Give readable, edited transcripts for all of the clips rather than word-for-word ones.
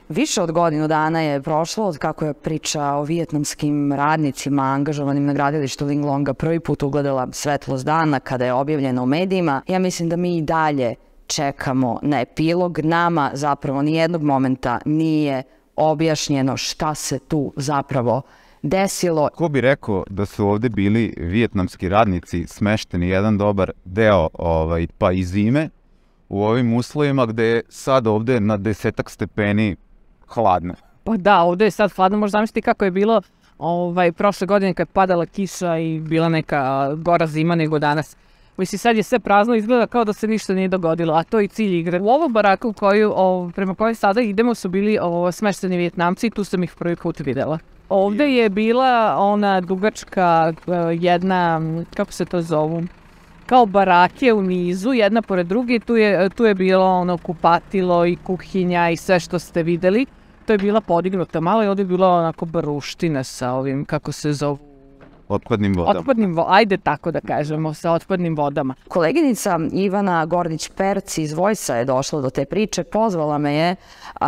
Više od godinu dana je prošlo od kako je priča o vijetnamskim radnicima angažovanim na gradilištu Linglonga prvi put ugledala svetlost dana kada je objavljena u medijima. Ja mislim da mi i dalje čekamo na epilog. Nama zapravo nijednog momenta nije objašnjeno šta se tu zapravo desilo. Ko bi rekao da su ovde bili vijetnamski radnici smešteni jedan dobar deo pa i zime u ovim uslovima gde je sad ovde na 10 stepeni hladno. Pa da, ovde je sad hladno, možda zamisliti kako je bilo prošle godine kad je padala kiša i bila neka gora zima nego danas. Mislim, sad je sve prazno, izgleda kao da se ništa nije dogodilo, a to je i cilj igre. U ovu baraku prema kojoj sada idemo su bili smešteni Vijetnamci i tu sam ih prvi put videla. Ovde je bila ona dugačka jedna, kako se to zovu, kao barake u nizu, jedna pored druge, tu je bilo ono kupatilo i kuhinja i sve što ste videli. To je bila podignuta malo i ovdje je bila onako baruština sa ovim, kako se zovu, otpadnim vodama. Ajde tako da kažemo, sa otpadnim vodama. Koleginica Ivana Gordić-Perc iz Vojsa je došla do te priče, pozvala me je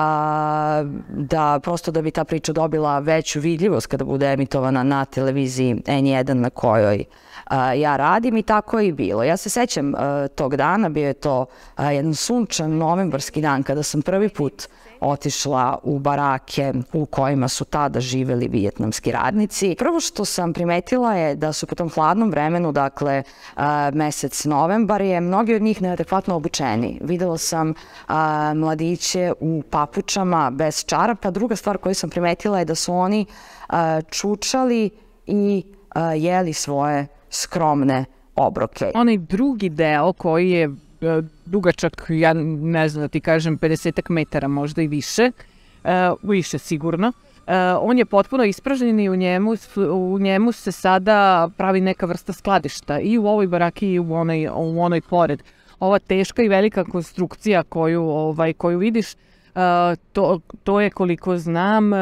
da bi ta priča dobila veću vidljivost kada bude emitovana na televiziji N1 na kojoj ja radim i tako je i bilo. Ja se sećam tog dana, bio je to jedan sunčan novembarski dan kada sam prvi put otišla u barake u kojima su tada živeli vijetnamski radnici. Prvo što sam primetila je da su po tom hladnom vremenu, dakle mesec novembar je, mnogi od njih neadekvatno obučeni. Videla sam mladiće u papučama bez čarapa. Druga stvar koju sam primetila je da su oni čučali i jeli svoje skromne obroke. Onaj drugi deo koji je dugačak, ja ne znam da ti kažem, 50 metara možda i više sigurno. On je potpuno ispražnjen i u njemu se sada pravi neka vrsta skladišta i u ovoj baraki i u onoj pored. Ova teška i velika konstrukcija koju vidiš, to je koliko znam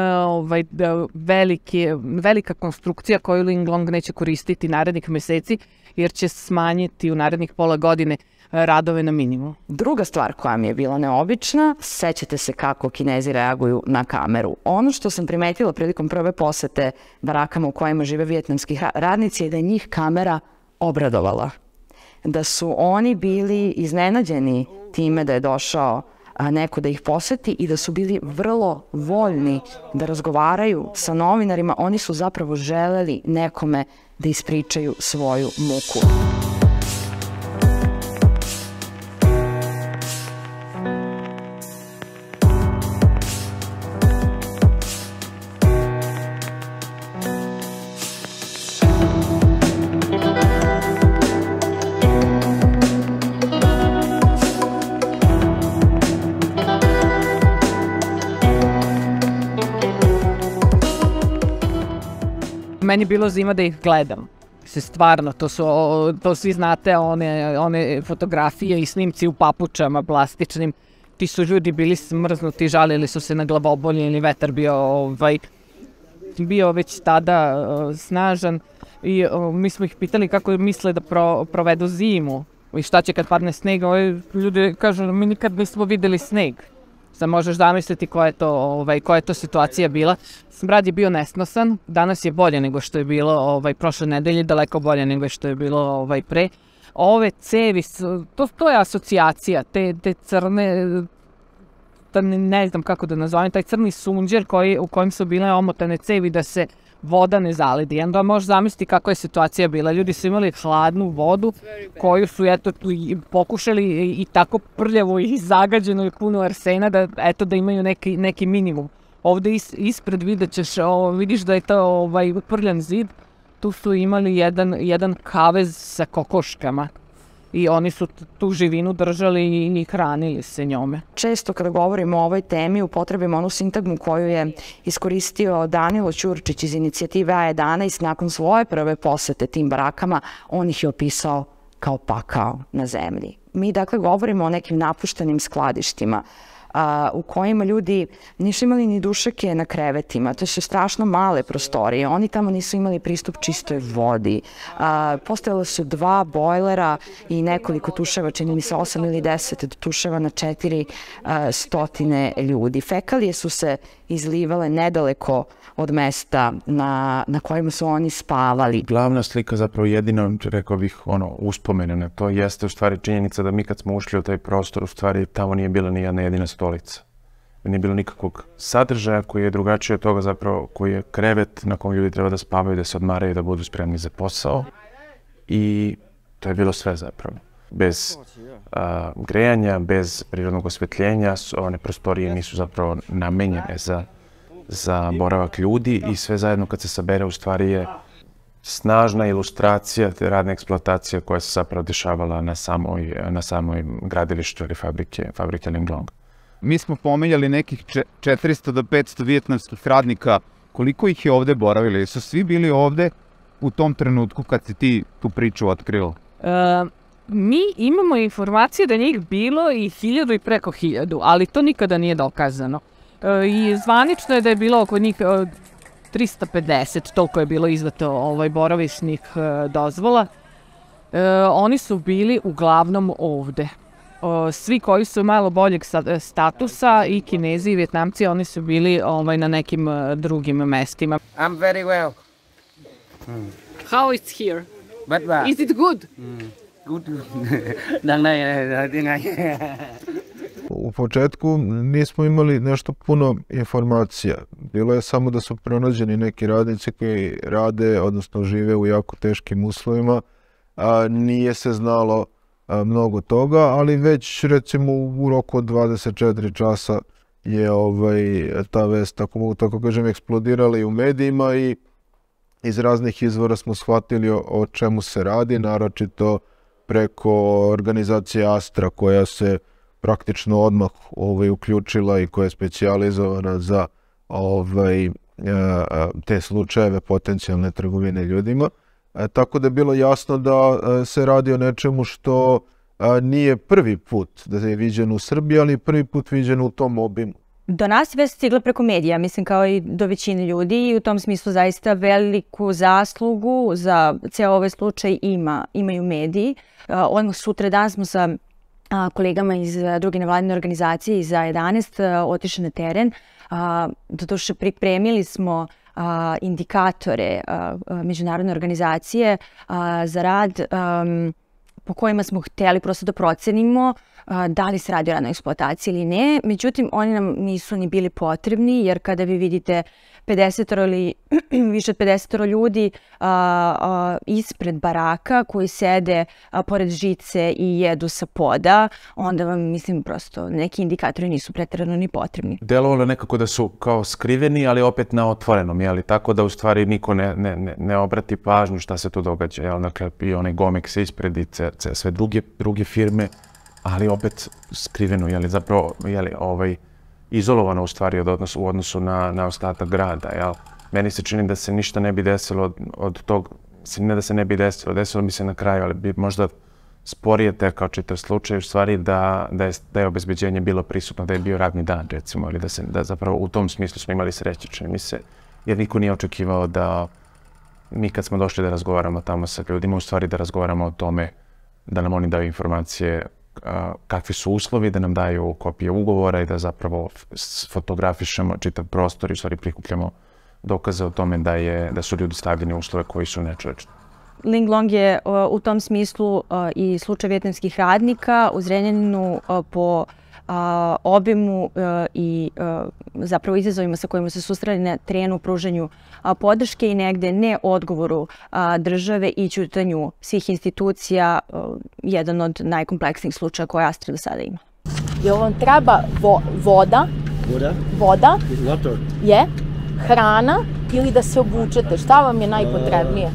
velika konstrukcija koju Linglong neće koristiti narednih meseci jer će smanjiti u narednih pola godine radove na minimum. Druga stvar koja mi je bila neobična, sećate se kako Kinezi reaguju na kameru. Ono što sam primetila prilikom prve posete barakama u kojima žive vijetnamski radnici je da je njih kamera obradovala. Da su oni bili iznenađeni time da je došao neko da ih poseti i da su bili vrlo voljni da razgovaraju sa novinarima. Oni su zapravo želeli nekome da ispričaju svoju muku. Meni je bilo zima da ih gledam. Stvarno, to svi znate, one fotografije i snimci u papučama plastičnim. Ti su ljudi bili smrznuti, žalili su se na glavobolje ili vetar bio već tada snažan. I mi smo ih pitali kako misle da provedu zimu i šta će kad padne sneg. Ljudi kažu, mi nikad nismo videli sneg. Sad možeš zamisliti koja je to situacija bila. Smrad je bio nesnosan, danas je bolje nego što je bilo prošle nedelje, daleko bolje nego što je bilo pre. Ove cevi, to je asocijacija, te crne, ne znam kako da nazovem, taj crni sunđer u kojem su bile omotane cevi da se voda ne zaledi. I onda možeš zamisliti kakva je situacija bila. Ljudi su imali hladnu vodu koju su pokušali i tako prljavu i zagađenu i punu arsena da imaju neki minimum. Ovde ispred vidiš da je to prljan zid. Tu su imali jedan kavez sa kokoškama. I oni su tu živinu držali i hranili se njome. Često kada govorimo o ovoj temi upotrebimo onu sintagmu koju je iskoristio Danilo Ćurčić iz inicijative A11 nakon svoje prve posete tim barakama. On ih je opisao kao pakao na zemlji. Mi dakle govorimo o nekim napuštenim skladištima. u kojima ljudi nisu imali ni dušeke na krevetima, to su strašno male prostorije, oni tamo nisu imali pristup čistoj vodi. Postojalo su 2 bojlera i nekoliko tuševa, čini mi se 8 ili 10 tuševa na 400 ljudi. Fekalije su se izlivale nedaleko od mesta na kojima su oni spavali. Glavna slika, zapravo jedino, rekao bih, uspomene na to jeste u stvari činjenica da mi kad smo ušli u taj prostor, u stvari tamo nije bila ni jedna jedina stolica. Nije bilo nikakvog sadržaja koji je drugačiji od toga zapravo, koji je krevet na kojem ljudi treba da spavaju, da se odmaraju, da budu spremni za posao. I to je bilo sve zapravo. Bez grejanja, bez prirodnog osvetljenja, one prostorije nisu zapravo namenjene za boravak ljudi i sve zajedno kad se sabere u stvari je snažna ilustracija te radne eksploatacije koja se zapravo dešavala na samoj gradilištu ili fabrike Linglong. Mi smo pomenjali nekih 400 do 500 vijetnamskih radnika. Koliko ih je ovde boravili? Su svi bili ovde u tom trenutku kad si ti tu priču otkrila? Mi imamo informacije da njih bilo i 1000 i preko 1000, ali to nikada nije dokazano. I zvanično je da je bilo oko njih 350, toliko je bilo izdato boravišnih dozvola. Oni su bili uglavnom ovde. Svi koji su malo boljeg statusa, i Kinezi i Vjetnamci, oni su bili na nekim drugim mestima. I'm very well. How is here? Is it good? Good. Đằng này là tiếng Anh. U početku nismo imali nešto puno informacija. Bilo je samo da su pronađeni neki radnici koji rade, odnosno žive u jako teškim uslovima. Nije se znalo mnogo toga, ali već recimo u roku od 24 časa je ta vest, tako kažem, eksplodirala i u medijima i iz raznih izvora smo shvatili o čemu se radi, naročito preko organizacije Astra koja se praktično odmah uključila i koja je specijalizovana za te slučajeve potencijalne trgovine ljudima. Tako da je bilo jasno da se radi o nečemu što nije prvi put da je viđeno u Srbiji, ali prvi put viđeno u tom obimu. Do nas je već stigla preko medija, mislim kao i do većine ljudi, i u tom smislu zaista veliku zaslugu za ceo ovaj slučaj imaju mediji. Odmah sutradan smo sa kolegama iz druge nevladine organizacije iz A11 otišli na teren. Doduše pripremili smo indikatore međunarodne organizacije za rad po kojima smo htjeli prosto da procenimo da li se radi o radnoj eksploataciji ili ne. Međutim, oni nam nisu ni bili potrebni, jer kada vi vidite 50 ili više od 50 ljudi ispred baraka koji sede pored žice i jedu sa poda, onda vam, mislim, prosto neki indikatori nisu pretjerano ni potrebni. Delovalo nekako da su kao skriveni, ali opet na otvorenom, tako da u stvari niko ne obrati pažnju šta se tu događa. Dakle, i onaj Gomex ispred i sve druge firme, ali opet skriveno, zapravo izolovano u stvari u odnosu na ostatak grada. Meni se čini da se ništa ne bi desilo od tog, ne da se ne bi desilo bi se na kraju, ali bi možda sporije tekao čitav slučaj, u stvari da je obezbeđenje bilo prisutno, da je bio radni dan, recimo, ili da zapravo u tom smislu smo imali sreće, čini mi se, jer niko nije očekivao da mi kad smo došli da razgovaramo tamo sa ljudima, u stvari da razgovaramo o tome, da nam oni daju informacije kakvi su uslovi, da nam daju kopije ugovora i da zapravo fotografišemo čitav prostor i u stvari prikupljamo dokaze o tome da su ljudi stavljeni u uslove koji su nečovečni. Linglong je u tom smislu i slučaj vjetnamskih radnika u Zrenjaninu po obimu i zapravo izazovima sa kojima se susreli na terenu u pružanju podrške i negde ne odgovoru države i ćutanju svih institucija, jedan od najkompleksnijih slučaja koje Astra do sada ima. Jel vam treba voda? Voda? Je. Hrana ili da se obučete? Šta vam je najpotrebnije?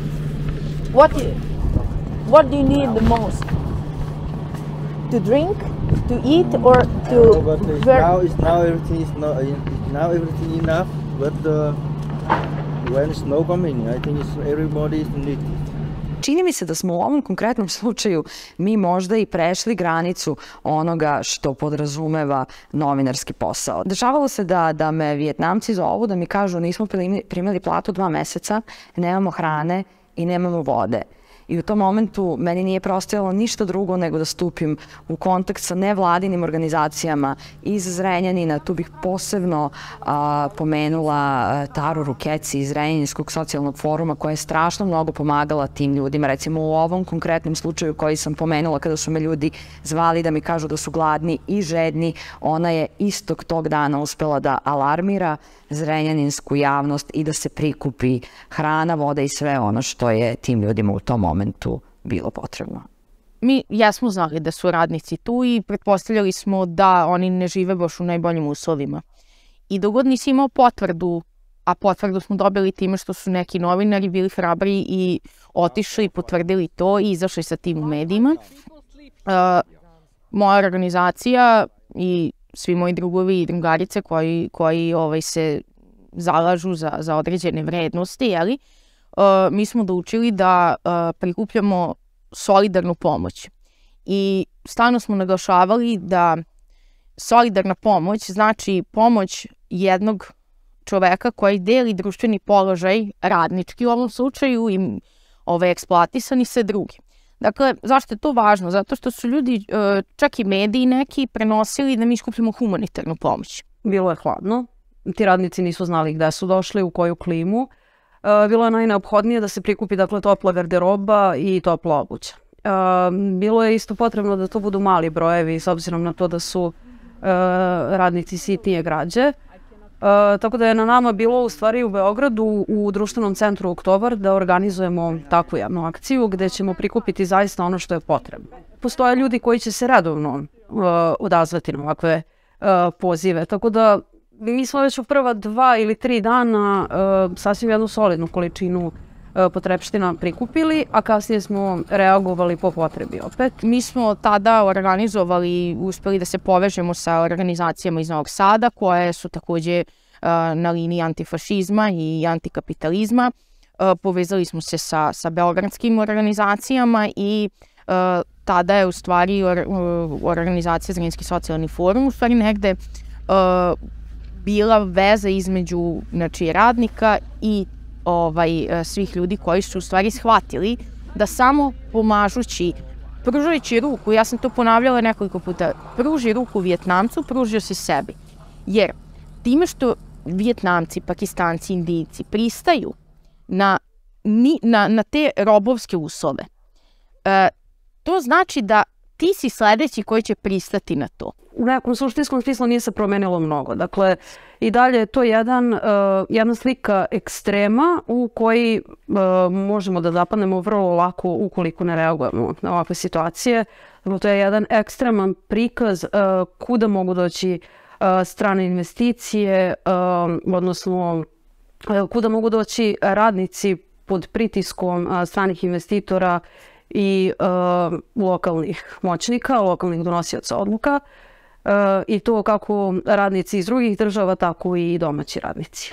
What do you need the most? To drink, to eat, or to wear? Now everything enough, but when snow coming, I think everybody is needed. čini mi se da smo u ovom konkretnom slučaju mi možda i prešli granicu onoga što podrazumeva novinarski posao. Dešavalo se da me Vijetnamci zovu da mi kažu nismo primili platu 2 meseca, nemamo hrane i nemamo vode. I u tom momentu meni nije preostajalo ništa drugo nego da stupim u kontakt sa nevladinim organizacijama iz Zrenjanina. Tu bih posebno pomenula Taru Rukeci iz Zrenjaninskog socijalnog foruma koja je strašno mnogo pomagala tim ljudima. Recimo u ovom konkretnom slučaju koji sam pomenula kada su me ljudi zvali da mi kažu da su gladni i žedni, ona je istog tog dana uspela da alarmira zrenjaninsku javnost i da se prikupi hrana, voda i sve ono što je tim ljudima u tom momentu bilo potrebno. Mi jesmo znali da su radnici tu i pretpostavljali smo da oni ne žive baš u najboljim uslovima. I dok god nisi imao potvrdu, a potvrdu smo dobili time što su neki novinari bili hrabri i otišli, potvrdili to i izašli sa tim u medijima, moja organizacija i svi moji drugovi i drugarice koji se zalažu za određene vrednosti, mi smo odlučili da prikupljamo solidarnu pomoć. I stalno smo naglašavali da solidarna pomoć znači pomoć jednog čoveka koji deli društveni položaj, radnički u ovom slučaju, i eksploatisani sa drugim. Dakle, zašto je to važno? Zato što su ljudi, čak i mediji neki, prenosili da mi skupljamo humanitarnu pomoć. Bilo je hladno, ti radnici nisu znali gde su došli, u koju klimu. Bilo je najneophodnije da se prikupi topla garderoba i topla obuća. Bilo je isto potrebno da to budu mali brojevi s obzirom na to da su radnici sitnije građe. Tako da je na nama bilo u stvari u Beogradu u društvenom centru Oktobar da organizujemo takvu jednu akciju gde ćemo prikupiti zaista ono što je potrebno. Postoje ljudi koji će se redovno odazvati na ovakve pozive, tako da mi smo već u prva 2 ili 3 dana sasvim jednu solidnu količinu potrepština prikupili, a kasnije smo reagovali po potrebi opet. Mi smo tada organizovali i uspeli da se povežemo sa organizacijama iz Novog Sada koje su takođe na liniji antifašizma i antikapitalizma. Povezali smo se sa beogradskim organizacijama i tada je u stvari organizacija Zrenjaninski socijalni forum u stvari negde bila veza između radnika i svih ljudi koji su u stvari shvatili da samo pomažući, pružajući ruku, ja sam to ponavljala nekoliko puta, pruži ruku Vijetnamcu, pružio si sebi. Jer time što Vijetnamci, Pakistanci, Indijci pristaju na te robovske uslove, to znači da ti si sledeći koji će pristati na to. U nekom suštinskom smislu nije se promenilo mnogo. Dakle, i dalje je to jedna slika ekstrema u koji možemo da zapadnemo vrlo lako ukoliko ne reagujemo na ovakve situacije. Dakle, to je jedan ekstreman prikaz kuda mogu doći strane investicije, odnosno kuda mogu doći radnici pod pritiskom stranih investitora i lokalnih moćnika, lokalnih donosioca odluka, i to kako radnici iz drugih država, tako i domaći radnici.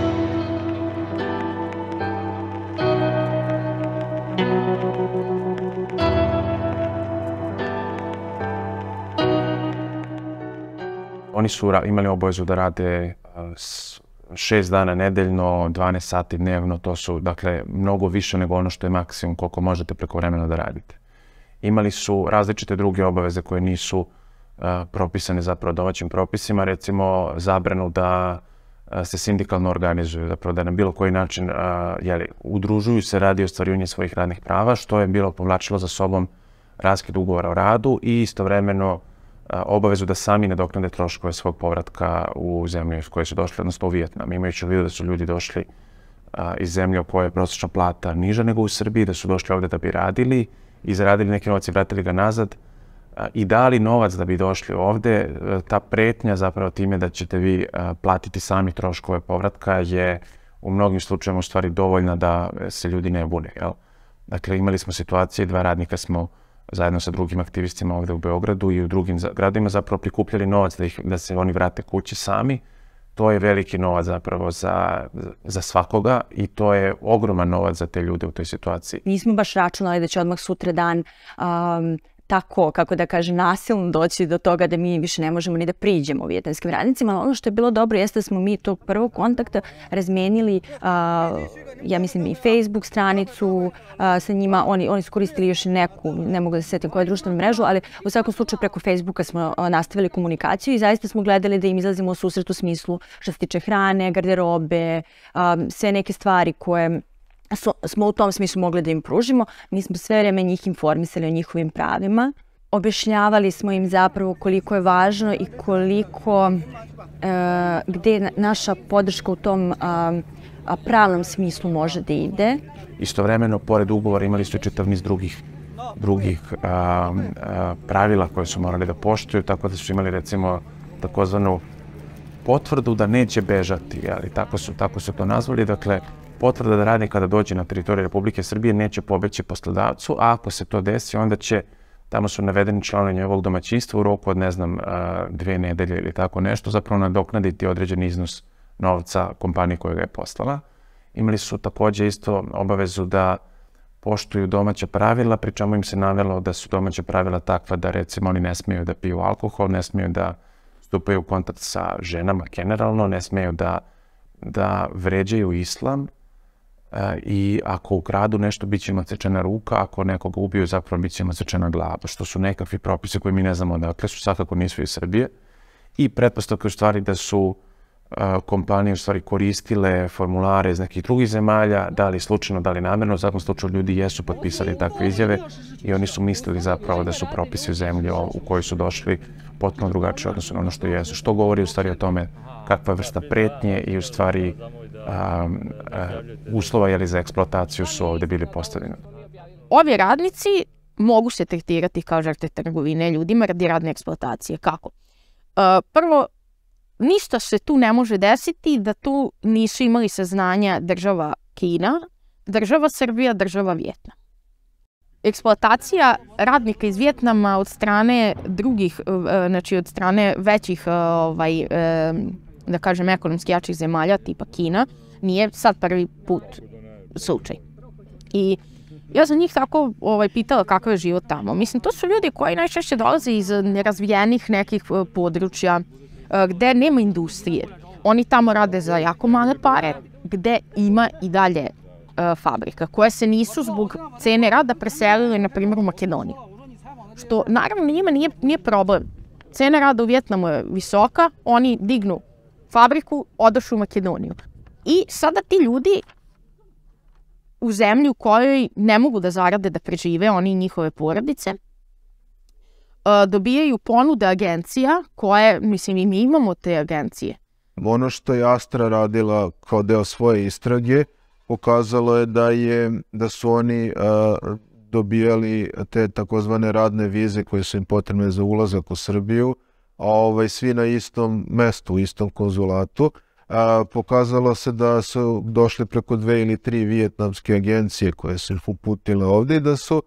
Oni su imali obavezu da rade 6 dana nedeljno, 12 sati dnevno, to su, dakle, mnogo više nego ono što je maksimum koliko možete prekovremeno da radite. Imali su različite druge obaveze koje nisu propisane zapravo domaćim propisima, recimo zabranu da se sindikalno organizuju, zapravo da na bilo koji način udružuju se radi ostvarivanja svojih radnih prava, što je bilo povlačilo za sobom raskid ugovora o radu i istovremeno obavezu da sami nadoknade troškove svog povratka u zemlju iz koje su došli, odnosno u Vijetnam. Imajući u vidu da su ljudi došli iz zemlje u kojoj je prosječna plata niža nego u Srbiji, da su došli ovde da bi radili i zaradili neki novac i vratili ga nazad i dali novac da bi došli ovde, ta pretnja zapravo time da ćete vi platiti sami troškove povratka je u mnogim slučajima u stvari dovoljna da se ljudi ne bune. Dakle, imali smo situacije, 2 radnika smo zajedno sa drugim aktivistima ovde u Beogradu i u drugim gradovima zapravo prikupljali novac da se oni vrate kući sami. to je veliki novac zapravo za svakoga i to je ogroman novac za te ljude u toj situaciji. Nismo baš računali da će odmah sutra dan tako, kako da kažem, nasilno doći do toga da mi više ne možemo ni da priđemo vijetnamskim radnicima, ali ono što je bilo dobro jeste da smo mi tog prvog kontakta razmenili, ja mislim, i Facebook stranicu sa njima, oni su koristili još neku, ne mogu da se setim koju društvenu mrežu, ali u svakom slučaju preko Facebooka smo nastavili komunikaciju i zaista smo gledali da im izlazimo u susret u smislu što se tiče hrane, garderobe, sve neke stvari koje smo u tom smislu mogli da im pružimo. Mi smo sve vreme njih informisali o njihovim pravima. Objašnjavali smo im zapravo koliko je važno i koliko, gde naša podrška u tom pravnom smislu može da ide. Istovremeno, pored ugovora, imali su čitav niz drugih pravila koje su morali da poštuju, tako da su imali, recimo, takozvanu potvrdu da neće bežati, ali tako su to nazvali. Dakle, potvrda da radnik kada dođe na teritoriju Republike Srbije neće pobeći poslodavcu, a ako se to desi, onda će, tamo su navedeni članovi njegovog domaćinstva u roku od, ne znam, 2 nedelje ili tako nešto, zapravo nadoknaditi određen iznos novca kompaniji koja ga je poslala. Imali su takođe isto obavezu da poštuju domaća pravila, pri čemu im se navelo da su domaća pravila takva da, recimo, oni ne smeju da piju alkohol, ne smeju da stupaju u kontakt sa ženama generalno, ne smeju da vređaju islam, i ako ukradu nešto, bit će im odsečena ruka, ako nekoga ubiju, zapravo bit će im odsečena glava, što su nekakvi propise koji mi ne znamo odakle su, svakako nisu iz Srbije. I pretpostavka u stvari da su kompanije u stvari koristile formulare iz nekih drugih zemalja, da li slučajno, da li namjerno, u svakom slučaju ljudi jesu potpisali takve izjave i oni su mislili zapravo da su propisi u zemlji u kojoj su došli potpuno drugačije odnosno na ono što jesu. Što govori u stvari o tome kakva vrsta pretnje i u stvari uslova za eksploataciju su ovdje bili postavljeni. Ovi radnici mogu se tretirati kao žrtve trgovine ljudima radi radne eksploatacije. Kako? Prvo, ništa se tu ne može desiti da tu nisu imali saznanja država Kina, država Srbija, država Vijetnam. Eksploatacija radnika iz Vijetnama od strane drugih, znači od strane većih, da kažem, ekonomski jačih zemalja tipa Kina, nije sad prvi put slučaj. I ja sam njih tako pitala kakav je život tamo. Mislim, to su ljudi koji najčešće dolaze iz nerazvijenih nekih područja gde nema industrije. Oni tamo rade za jako male pare, gde ima i dalje fabrika, koje se nisu zbog cene rada preselile, na primjer, u Makedoniju. Što, naravno, njima nije problem. Cena rada u Vijetnamu je visoka, oni dignu fabriku, odošu u Makedoniju. I sada ti ljudi u zemlji u kojoj ne mogu da zarade da prežive, oni i njihove porodice, dobijaju ponude agencija koje, mislim, i mi imamo te agencije. Ono što je Astra radila kao deo svoje istrage, pokazalo je da su oni dobijali te takozvane radne vize koje su im potrebne za ulazak u Srbiju, a svi na istom mestu, u istom konzulatu. Pokazalo se da su došli preko 2 ili 3 vijetnamske agencije koje su ih uputile ovdje i da su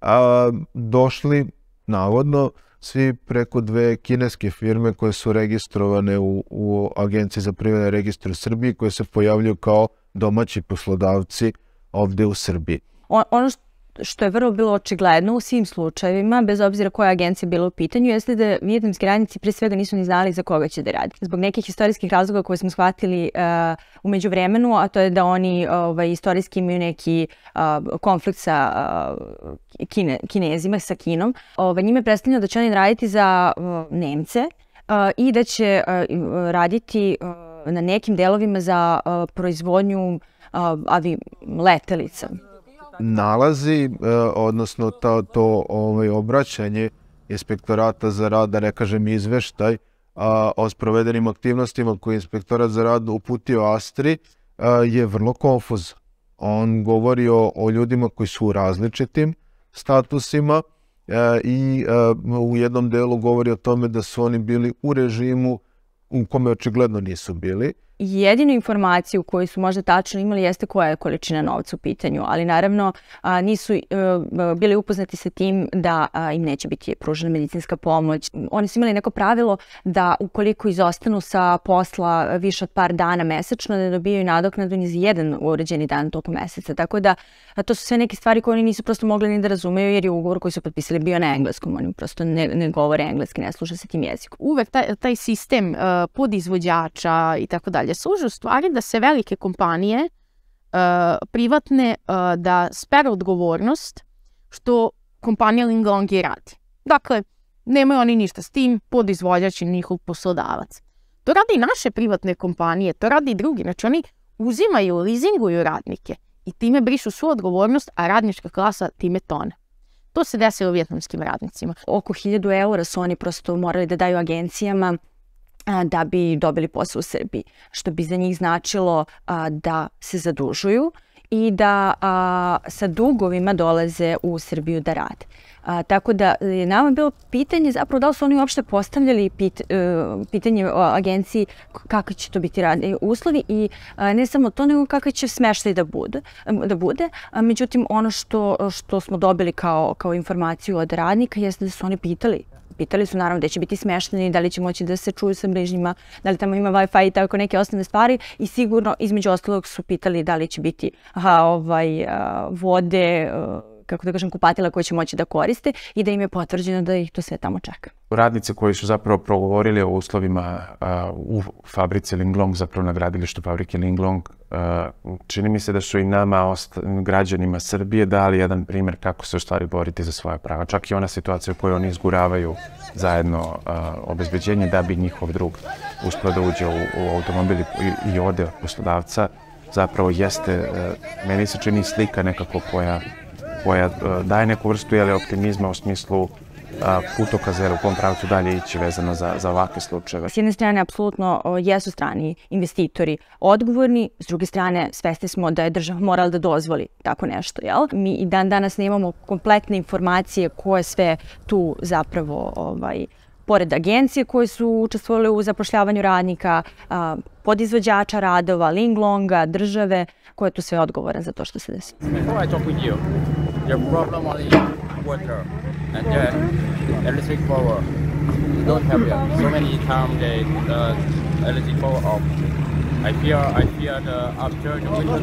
došli, navodno, svi preko 2 kineske firme koje su registrovane u Agenciji za privredne registre u Srbiji, koje se pojavljuju kao domaći poslodavci ovdje u Srbiji. Ono što je vrlo bilo očigledno u svim slučajevima, bez obzira koja agencija bila u pitanju, jeste da vijetnamski radnici pre svega nisu ni znali za koga će da radi. Zbog nekih istorijskih razloga koje smo shvatili u međuvremenu, a to je da oni istorijski imaju neki konflikt sa Kinezima, sa Kinom. Njime je predstavljeno da će oni raditi za Nemce i da će raditi na nekim delovima za proizvodnju letelica. Nalazi, odnosno to obraćanje Inspektorata za rad, da ne kažem izveštaj, o sprovedenim aktivnostima koje je Inspektorat za rad uputio Astri, je vrlo konfuzan. On govori o ljudima koji su u različitim statusima i u jednom delu govori o tome da su oni bili u režimu u kome očigledno nisu bili, jedinu informaciju koju su možda tačno imali jeste koja je količina novca u pitanju, ali naravno nisu bili upoznati sa tim da im neće biti pružena medicinska pomoć. Oni su imali neko pravilo da ukoliko izostanu sa posla više od par dana mesečno, da dobijaju nadoknadu ni za jedan uređeni dan tokom meseca. Tako da to su sve neke stvari koje oni nisu prosto mogli ni da razumeju, jer je ugovor koji su potpisali bio na engleskom. Oni prosto ne govore engleski, ne služe se tim jezikom. Uvek taj sistem podizvođača i tako dalje služi u stvari da se velike kompanije privatne da speru odgovornost što kompanija Linglong i radi. Dakle, nemaju oni ništa s tim, podizvođač je njihov poslodavac. To radi i naše privatne kompanije, to radi i drugi. Znači oni uzimaju, lizinguju radnike i time brišu svu odgovornost, a radnička klasa time tone. To se desilo vijetnamskim radnicima. Oko 1000 eura su oni prosto morali da daju agencijama da bi dobili posao u Srbiji, što bi za njih značilo da se zadužuju i da sa dugovima dolaze u Srbiju da rade. Tako da je nama bilo pitanje zapravo da li su oni uopšte postavljali pitanje o agenciji kakvi će to biti radni uslovi i ne samo to, nego kakvi će smeštaj da bude. Međutim, ono što smo dobili kao informaciju od radnika jeste da su oni pitali su naravno gde će biti smešteni, da li će moći da se čuju sa bližnjima, da li tamo ima Wi-Fi i tako neke osnovne stvari i sigurno između ostalog su pitali da li će biti vode, kako da kažem, kupatila koje će moći da koriste i da im je potvrđeno da ih to sve tamo čeka. Radnici koji su zapravo progovorili o uslovima u fabrici Linglong, zapravo na gradilištu fabrike Linglong, čini mi se da su i nama, građanima Srbije, dali jedan primjer kako se u stvari boriti za svoja prava. Čak i ona situacija u kojoj oni izguravaju zajedno obezbeđenje da bi njihov drug uspio da uđe u automobil i ode od poslodavca, zapravo jeste, meni se čini slika nekako koja daje neku vrstu optimizma u smislu putokaza u kom pravcu dalje ići vezano za ovakve slučajeve. S jedne strane, apsolutno jesu strani investitori odgovorni, s druge strane, svesni smo da je država morala da dozvoli tako nešto. Mi i dan danas nemamo kompletne informacije koje sve tu zapravo, pored agencije koje su učestvovali u zapošljavanju radnika, podizvođača radova, Linglonga, države, ko je tu sve odgovoran za to što se desi. Your problem only water and then electric power. You don't have it. So many times the electric power off. I fear after the winter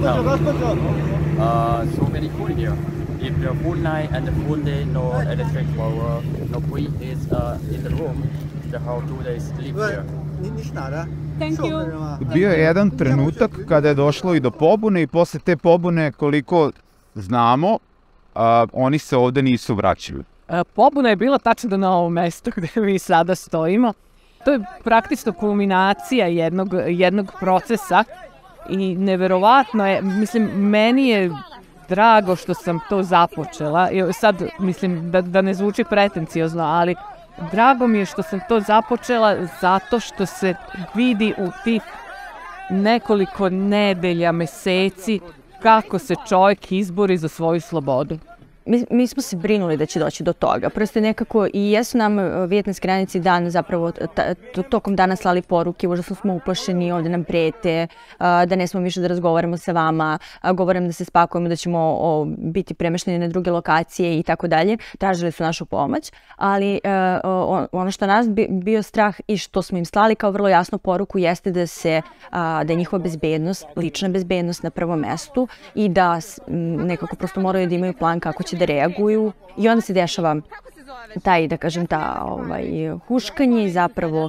time, so many cold here. If the full night and the full day no electric power, no breeze is in the room, the how do they sleep here? Thank you. Bio je jedan trenutak kada je došlo i do pobune i posle te pobune, koliko znamo, oni se ovde nisu vraćali. Pobuna je bila tačno na ovom mestu gde mi sada stojimo. To je praktično kulminacija jednog procesa i neverovatno je, mislim, meni je drago što sam to započela. Sad, mislim, da ne zvuči pretenciozno, ali drago mi je što sam to započela zato što se vidi u tih nekoliko nedelja, meseci, kako se čovjek izbori za svoju slobodu. Mi smo se brinuli da će doći do toga. Prosto nekako i jesu nam vijetnamski radnici dan zapravo tokom dana slali poruke, užasno smo uplašeni, ovdje nam prete, da ne smo više da razgovaramo sa vama, govorim da se spakujemo, da ćemo biti premešteni na druge lokacije i tako dalje. Tražili su našu pomoć, ali ono što nas bio strah i što smo im slali kao vrlo jasnu poruku jeste da je njihova bezbednost, lična bezbednost na prvom mestu i da nekako prosto moraju da imaju plan kako će da reaguju i onda se dešava taj, da kažem, huškanje zapravo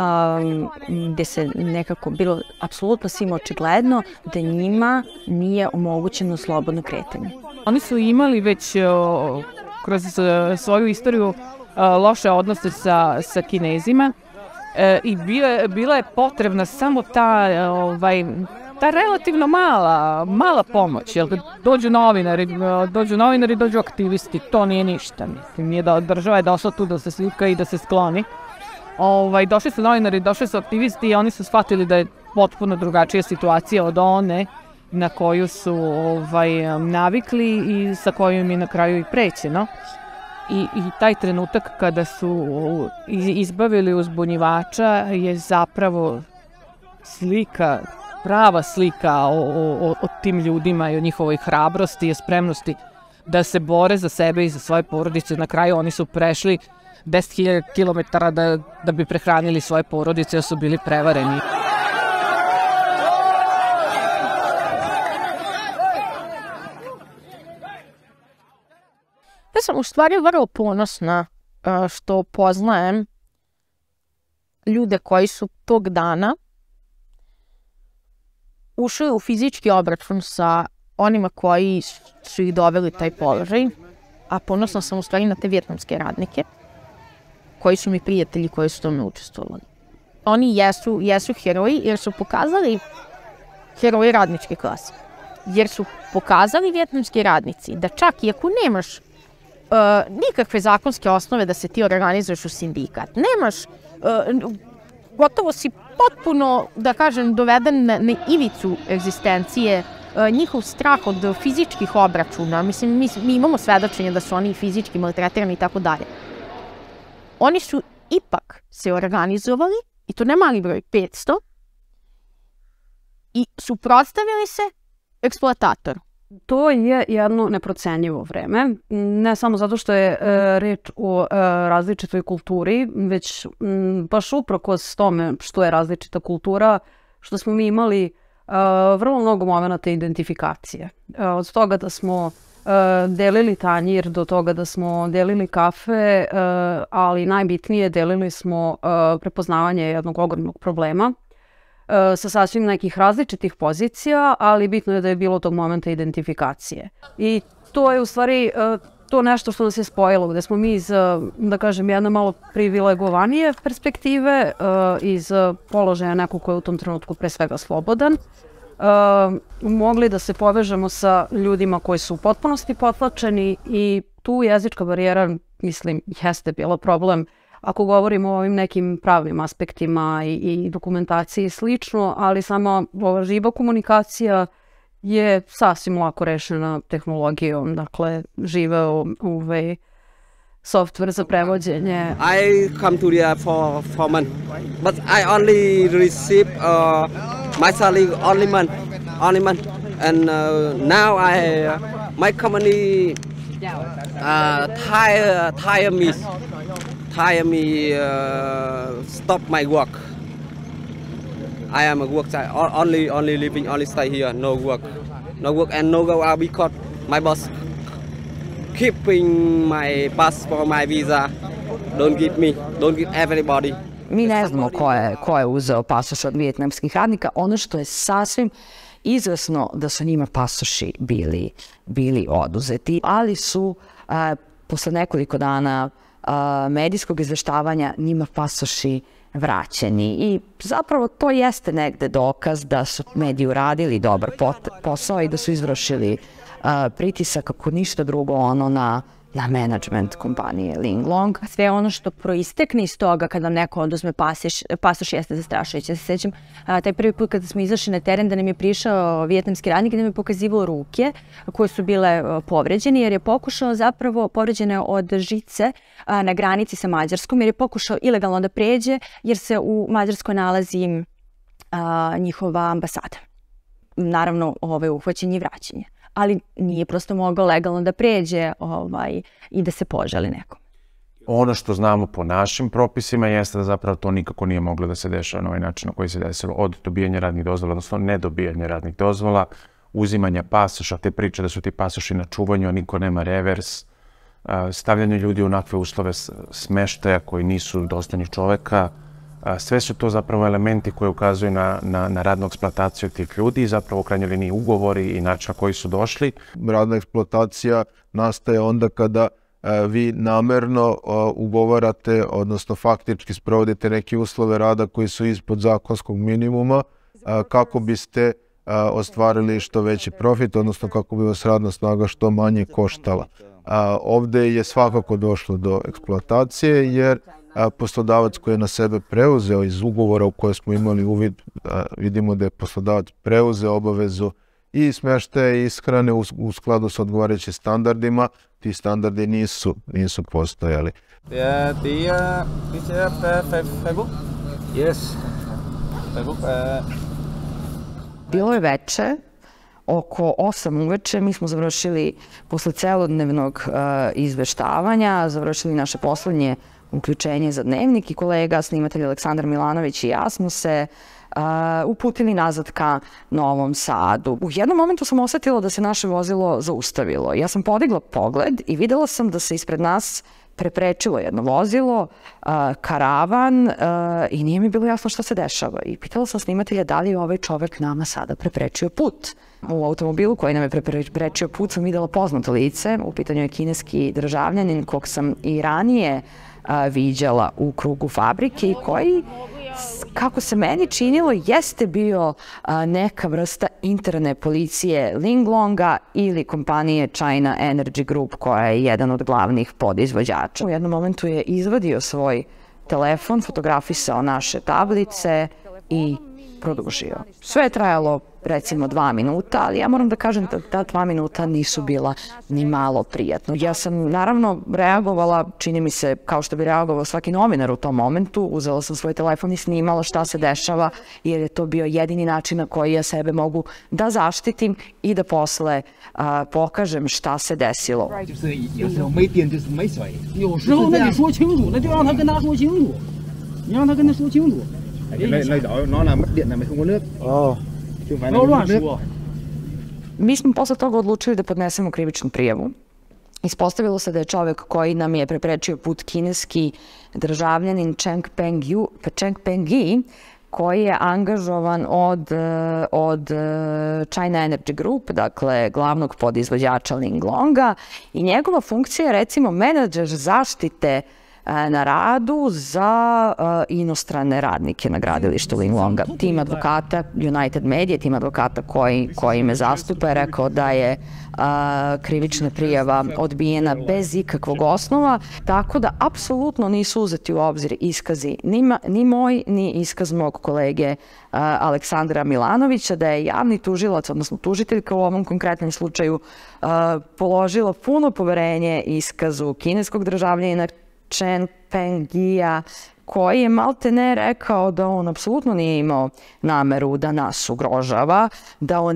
gde se nekako bilo apsolutno svim očigledno da njima nije omogućeno slobodno kretanje. Oni su imali već kroz svoju istoriju loše odnose sa Kinezima i bila je potrebna samo ta relativno mala pomoć, jer dođu novinari, dođu aktivisti, to nije ništa. Mislim, država je došla tu da se slika i da se skloni. Došli su novinari, došli su aktivisti i oni su shvatili da je potpuno drugačija situacija od one na koju su navikli i sa kojom je na kraju i prećeno. I taj trenutak kada su izbavili uzbunjivača je zapravo slika, prava slika o tim ljudima i o njihovoj hrabrosti i spremnosti da se bore za sebe i za svoje porodice. Na kraju oni su prešli 10.000 kilometara da bi prehranili svoje porodice, jer su bili prevareni. Ja sam u stvari vrlo ponosna što poznajem ljude koji su tog dana ušli u fizički obračun sa onima koji su ih doveli taj položaj, a ponosna sam u stvari na te vijetnamske radnike koji su mi prijatelji koji su tome učestvovali. Oni jesu heroji jer su pokazali heroji radničke klase. Jer su pokazali vijetnamski radnici da čak i ako nemaš nikakve zakonske osnove da se ti organizuješ u sindikat, nemaš, gotovo si potpuno, da kažem, doveden na ivicu egzistencije, njihov strah od fizičkih obračuna, mislim, mi imamo svedočenje da su oni fizički maltretirani i tako dalje. Oni su ipak se organizovali, i to ne mali broj, 500, i suprotstavili se eksploatatoru. To je jedno neprocenjivo vreme, ne samo zato što je reč o različitoj kulturi, već baš uprkos tome što je različita kultura, što smo mi imali vrlo mnogo momenata identifikacije. Od toga da smo delili tanjir do toga da smo delili kafe, ali najbitnije delili smo prepoznavanje jednog ogromnog problema sa sasvim nekih različitih pozicija, ali bitno je da je bilo tog momenta identifikacije. I to je u stvari to nešto što nas je spojilo, gde smo mi iz, da kažem, jedne malo privilegovanije perspektive, iz položaja nekog koji je u tom trenutku pre svega slobodan, mogli da se povežemo sa ljudima koji su u potpunosti potlačeni i tu jezička barijera, mislim, jeste bila problem ako govorimo o ovim nekim pravnim aspektima i dokumentaciji i slično, ali sama ova živa komunikacija je sasvim lako rešena tehnologijom, dakle živeo software za prevođenje. I come to there for month, but I only receive my salary only month, and now my company tire me stop my work. I am a work only living, only stay here, no work and no go out because my boss keeping my passport, my visa, don't give everybody. Mi ne znamo ko je uzeo pasoš od vijetnamskih radnika. Ono što je sasvim izvesno da su njima pasoši bili oduzeti, ali su posle nekoliko dana medijskog izveštavanja njima pasoši vraćeni. I zapravo to jeste negde dokaz da su mediji uradili dobar posao i da su izvršili pritisak, ako ništa drugo, ono na menadžment kompanije Linglong. Sve ono što proistekne iz toga kada neko oduzme pasoš jeste zastrašujuće. Ja se sećam taj prvi put kada smo izašli na teren da nam je prišao vijetnamski radnik i da nam je pokazivao ruke koje su bile povređene jer je pokušao zapravo, povređene od žice na granici sa Mađarskom, jer je pokušao ilegalno da pređe jer se u Mađarskoj nalazi njihova ambasada. Naravno, uhvaćenje i vraćanje. Ali nije prosto mogao legalno da pređe i da se požali nekom. Ono što znamo po našim propisima jeste da zapravo to nikako nije moglo da se dešava na ovaj način na koji se desilo od dobijanja radnih dozvola, odnosno nedobijanja radnih dozvola, uzimanja pasoša, te priče da su ti pasoši na čuvanju, a niko nema revers, stavljanje ljudi u onakve uslove smeštaja koji nisu dostojni čoveka. Sve su to zapravo elementi koji ukazuju na radnu eksploataciju tih ljudi i zapravo u krajnjoj liniji ugovori i način na koji su došli. Radna eksploatacija nastaje onda kada vi namerno ugovarate, odnosno faktički sprovodite neke uslove rada koji su ispod zakonskog minimuma kako biste ostvarili što veći profit, odnosno kako bi vas radna snaga što manje koštala. Ovde je svakako došlo do eksploatacije jer poslodavac koji je na sebe preuzeo iz ugovora u koje smo imali uvid, vidimo da je poslodavac preuzeo obavezu i smještaja i ishrane u skladu s odgovarajućim standardima. Ti standardi nisu postojali. Facebook? Yes. Bilo je veče, oko 8 uveče, mi smo završili posle celodnevnog izveštavanja, završili naše poslednje uključenje za dnevnik i kolega, snimatelj Aleksandar Milanović i ja smo se uputili nazad ka Novom Sadu. U jednom momentu sam osetila da se naše vozilo zaustavilo. Ja sam podigla pogled i videla sam da se ispred nas preprečilo jedno vozilo, karavan i nije mi bilo jasno šta se dešava. I pitala sam snimatelja da li je ovaj čovek nama sada preprečio put. U automobilu koji nam je preprečio put sam videla poznato lice. U pitanju je kineski državljanin kog sam i ranije viđala u krugu fabrike i koji, kako se meni činilo, jeste bio neka vrsta interne policije Linglonga ili kompanije China Energy Group koja je jedan od glavnih podizvođača. U jednom momentu je izvadio svoj telefon, fotografisao naše tablice i produžio. Sve je trajalo recimo 2 minuta, ali ja moram da kažem da ta 2 minuta nisu bila ni malo prijatno. Ja sam naravno reagovala, čini mi se, kao što bi reagovao svaki novinar u tom momentu. Uzela sam svoj telefon i snimala šta se dešava, jer je to bio jedini način na koji ja sebe mogu da zaštitim i da posle pokažem šta se desilo. Mi smo posle toga odlučili da podnesemo krivičnu prijavu. Ispostavilo se da je čovek koji nam je preprečio put kineski državljanin Cheng Pengyi, koji je angažovan od China Energy Group, dakle glavnog podizvođača Linglonga, i njegova funkcija je recimo menadžer zaštite na radu za inostrane radnike na gradilištu Linglonga. Tim advokata United Media, tim advokata koji me zastupa, je rekao da je krivična prijava odbijena bez ikakvog osnova, tako da apsolutno nisu uzeti u obzir iskazi ni moj, ni iskaz mog kolege Aleksandra Milanovića, da je javni tužilac, odnosno tužiteljka u ovom konkretnom slučaju, položila puno poverenje iskazu kineskog državljanina Cheng Pengya, koji je malte ne rekao da on apsolutno nije imao nameru da nas ugrožava, da on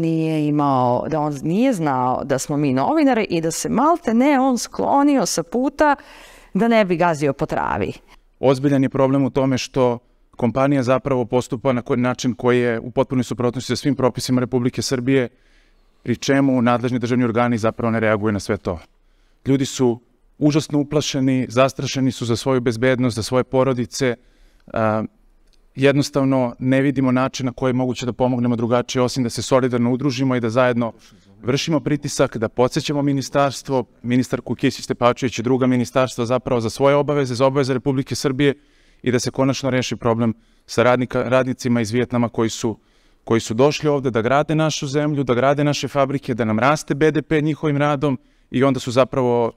nije znao da smo mi novinari i da se malte ne on sklonio sa puta da ne bi gazio po travi. Ozbiljan je problem u tome što kompanija zapravo postupa na način koji je u potpunoj suprotnosti sa svim propisima Republike Srbije, pri čemu nadležni državni organi zapravo ne reaguju na sve to. Ljudi su užasno uplašeni, zastrašeni su za svoju bezbednost, za svoje porodice. Jednostavno ne vidimo način na koji je moguće da pomognemo drugačije, osim da se solidarno udružimo i da zajedno vršimo pritisak, da podsjećamo ministarstvo, ministarku Kisić Tepavčević i druga ministarstva zapravo za svoje obaveze, za obaveze Republike Srbije i da se konačno reši problem sa radnicima iz Vijetnama koji su došli ovde da grade našu zemlju, da grade naše fabrike, da nam raste BDP njihovim radom i onda su zapravo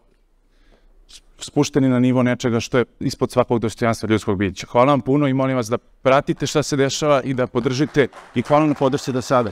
spušteni na nivo nečega što je ispod svakog dostojanstva ljudskog bića. Hvala vam puno i molim vas da pratite šta se dešava i da podržite i hvala na podršci do sada.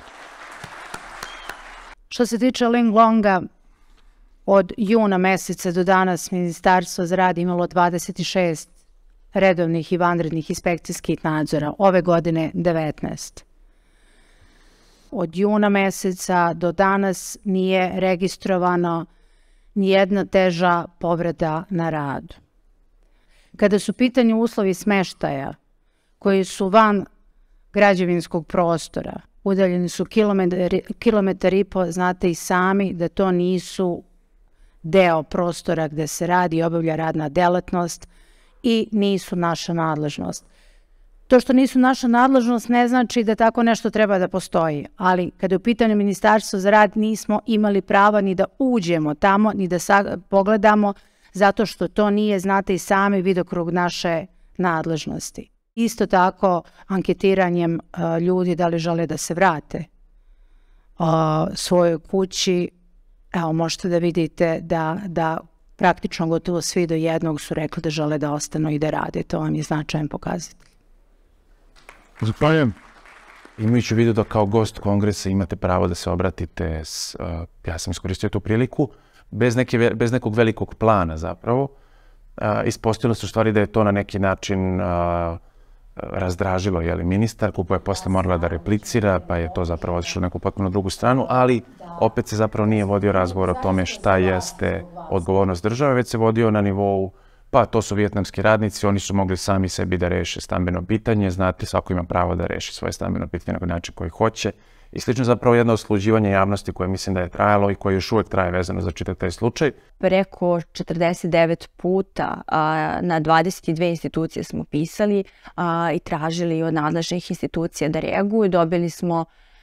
Što se tiče Linglonga, od juna meseca do danas Ministarstvo za rad imalo 26 redovnih i vanrednih inspekcijskih nadzora, ove godine 19. Od juna meseca do danas nije registrovano nijedna teža povreda na radu. Kada su u pitanju uslovi smeštaja koji su van građevinskog prostora, udaljeni su kilometar i po, znate i sami da to nisu deo prostora gde se radi i obavlja radna delatnost i nisu naša nadležnost. To što nisu naša nadležnost ne znači da tako nešto treba da postoji, ali kada je u pitanju Ministarstvo za rad nismo imali prava ni da uđemo tamo, ni da pogledamo, zato što to nije, znate i sami, vidokrug naše nadležnosti. Isto tako, anketiranjem ljudi da li žele da se vrate svojoj kući, evo možete da vidite da praktično gotovo svi do jednog su rekli da žele da ostanu i da rade. To vam je značajan pokazatelj. Zahvaljujem. Imajući u vidu da kao gost kongresa imate pravo da se obratite, ja sam iskoristio tu priliku, bez nekog velikog plana zapravo. Ispostavilo se u stvari da je to na neki način razdražilo ministarku, pa je posle morala da replicira, pa je to zapravo otišlo u neku potpuno drugu stranu, ali opet se zapravo nije vodio razgovor o tome šta jeste odgovornost države, već se vodio na nivou, pa to su vijetnamski radnici, oni su mogli sami sebi da reše stambeno pitanje, znate, svako ima pravo da reši svoje stambeno pitanje na način koji hoće. I slično zapravo jedno osluživanje javnosti koje mislim da je trajalo i koje još uvek traje vezano za čitav taj slučaj. Preko 49 puta na 22 institucije smo pisali i tražili od nadležnih institucija da reaguju. Dobili smo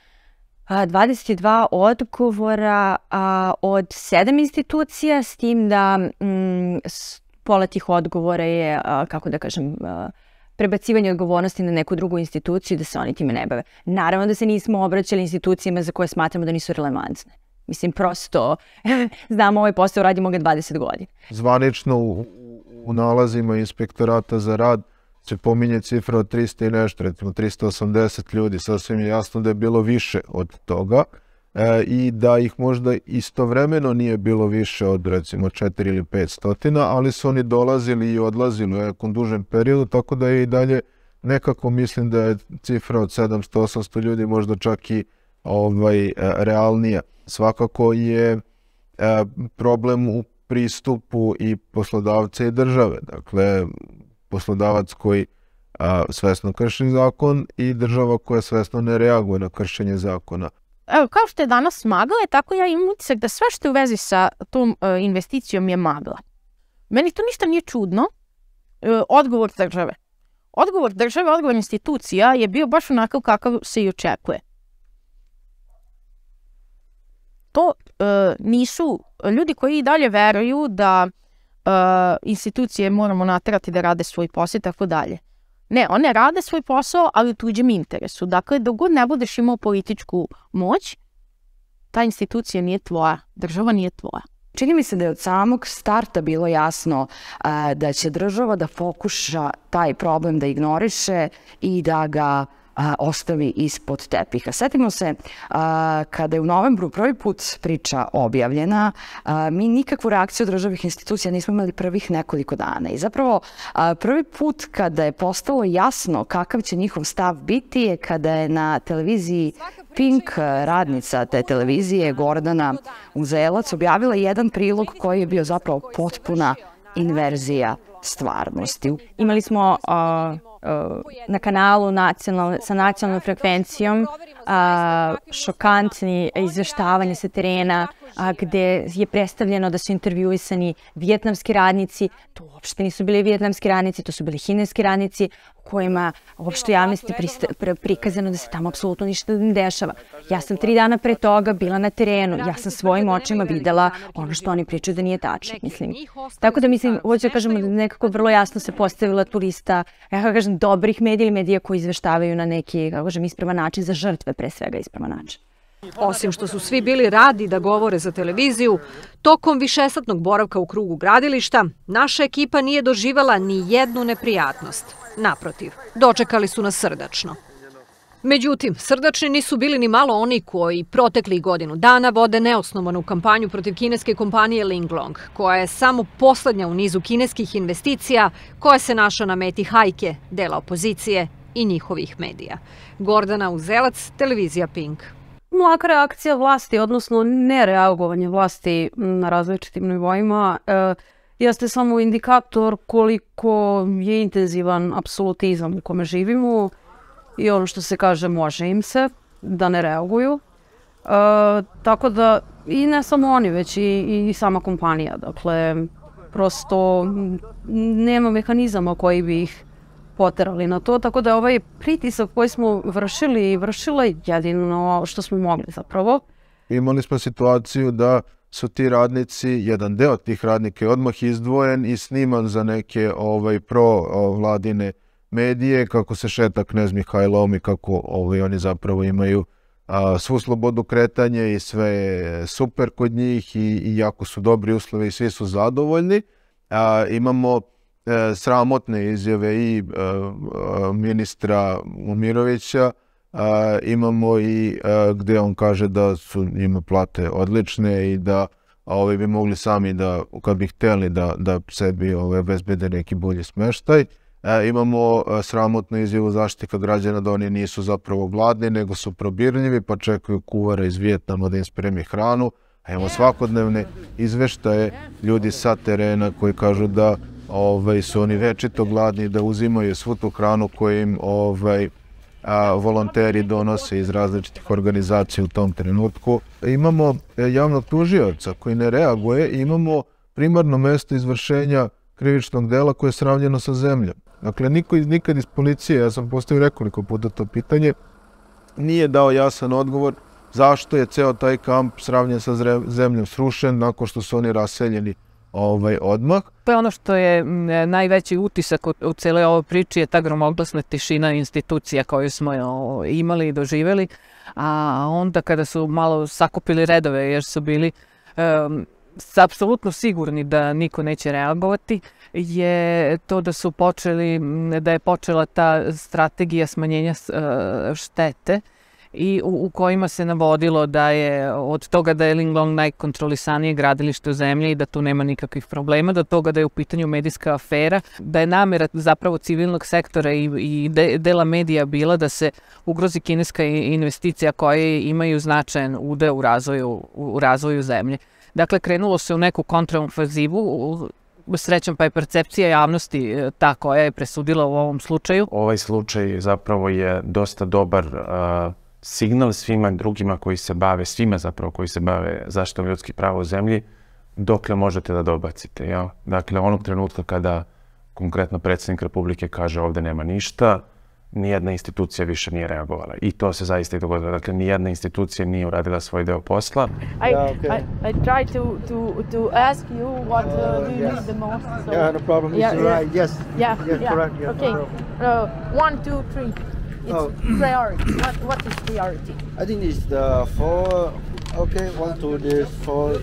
22 odgovora od 7 institucija, s tim da pola tih odgovora je, kako da kažem, prebacivanje odgovornosti na neku drugu instituciju da se oni time ne bave. Naravno da se nismo obraćali institucijama za koje smatramo da nisu relevantne. Mislim, prosto, znamo ovaj posao radimo ga 20 godina. Zvanično u nalazima Inspektorata za rad se pominje cifra od 300 i nešto, recimo 380 ljudi. Sasvim je jasno da je bilo više od toga i da ih možda istovremeno nije bilo više od recimo 4 ili 500, ali su oni dolazili i odlazili u nekom dužem periodu, tako da je i dalje nekako mislim da je cifra od 700-800 ljudi možda čak i realnija. Svakako je problem u pristupu i poslodavca i države. Dakle, poslodavac koji svesno krši zakon i država koja svesno ne reaguje na kršenje zakona. Evo, kao što je danas magla, tako ja imam utisak da sve što je u vezi sa tom investicijom je magla. Meni to ništa nije čudno. Odgovor države. Odgovor institucija je bio baš onakav kakav se i očekuje. To nisu ljudi koji i dalje veruju da institucije moramo naterati da rade svoj posao i tako dalje. Ne, one rade svoj posao, ali u tuđem interesu. Dakle, dok god ne budeš imao političku moć, ta institucija nije tvoja, država nije tvoja. Čini mi se da je od samog starta bilo jasno da će država da pokuša taj problem da ignoriše i da ga ostavi ispod tepiha. Setimo se, kada je u novembru prvi put priča objavljena, mi nikakvu reakciju državnih institucija nismo imali prvih nekoliko dana. I zapravo prvi put kada je postalo jasno kakav će njihov stav biti je kada je na televiziji Pink, radnica te televizije Gordana Uzelac, objavila jedan prilog koji je bio zapravo potpuna inverzija stvarnosti. Imali smo na kanalu sa nacionalnom frekvencijom šokantni izveštavanje sa terena gde je predstavljeno da su intervjuisani vijetnamski radnici. To uopšte nisu bili vijetnamski radnici, to su bili kineski radnici u kojima uopšte javnosti prikazano da se tamo apsolutno ništa ne dešava. Ja sam 3 dana pre toga bila na terenu, ja sam svojim očima videla ono što oni pričaju da nije tačno. Tako da mislim, hoću da kažem, nekako vrlo jasno se postavila tu lista, dobrih medija ili medija koji izveštavaju na neki, ispravan način, za žrtve pre svega ispravan način. Osim što su svi bili radi da govore za televiziju, tokom višesatnog boravka u krugu gradilišta, naša ekipa nije doživela ni jednu neprijatnost. Naprotiv, dočekali su nas srdačno. Međutim, srdačni nisu bili ni malo oni koji proteklih godinu dana vode neosnovanu kampanju protiv kineske kompanije Linglong, koja je samo poslednja u nizu kineskih investicija koja se našla na meti hajke, dela opozicije i njihovih medija. Gordana Uzelac, televizija Pink. Mlaka reakcija vlasti, odnosno nereagovanje vlasti na različitim nivoima, jeste samo indikator koliko je intenzivan apsolutizam u kome živimo i ono što se kaže može im se da ne reaguju. Tako da i ne samo oni, već i sama kompanija. Dakle, prosto nema mehanizama koji bi ih poterali na to, tako da ovaj pritisak koji smo vršili i vršila jedino što smo mogli zapravo. Imali smo situaciju da su ti radnici, jedan deo tih radnika je odmah izdvojen i sniman za neke pro-vladine medije, kako se šeta knez Mihajlom i kako oni zapravo imaju svu slobodu kretanja i sve je super kod njih i jako su dobri uslovi i svi su zadovoljni. Imamo sramotne izjave i ministra Momirovića, imamo i gde on kaže da su njima plate odlične i da ovi bi mogli sami da, kad bi hteli da sebi obezbede neki bolji smeštaj. Imamo sramotnu izjavu Zaštitnika građana da oni nisu zapravo gladni, nego su probirljivi, pa čekaju kuvara iz Vijetnama da im spremi hranu. A imamo svakodnevne izveštaje ljudi sa terena koji kažu da su oni večito gladni, da uzimaju svu tu hranu koju im volonteri donose iz različitih organizacija u tom trenutku. Imamo javnog tužioca koji ne reaguje i imamo primarno mesto izvršenja krivičnog dela koje je sravnjeno sa zemljom. Dakle, nikad iz policije, ja sam postavio nekoliko puta to pitanje, nije dao jasan odgovor zašto je ceo taj kamp sravnjen sa zemljom, srušen nakon što su oni raseljeni odmah. To je ono što je najveći utisak u cijeloj ovoj priči, je ta gromoglasna tišina institucija koju smo imali i doživjeli, a onda kada su malo sakupili redove jer su bili apsolutno sigurni da niko neće reagovati, je to da je počela ta strategija smanjenja štete i u kojima se navodilo da je od toga da je Linglong najkontrolisanije gradilište u zemlji i da tu nema nikakvih problema, do toga da je u pitanju medijska afera, da je namjera zapravo civilnog sektora i dela medija bila da se ugrozi kineska investicija koje imaju značajan udeo u razvoju zemlje. Dakle, krenulo se u neku kontraofanzivu, srećom pa je percepcija javnosti ta koja je presudila u ovom slučaju. Ovaj slučaj zapravo je dosta dobar signal svima drugima koji se bave, svima zapravo koji se bave zaštitom ljudskih prava u zemlji, dokle možete da dobacite. Dakle, onog trenutka kada konkretno predsjednik Republike kaže ovde nema ništa, nijedna institucija više nije reagovala. I to se zaista i dogodilo. Dakle, nijedna institucija nije uradila svoj deo posla. I try to ask you what do you need the most. Yeah, no problem. It's right. Yes. Yeah, correct. Okay. 1, 2, 3. It's priority. What is priority? I think it's the 4. Okay, 1, 2, this 4.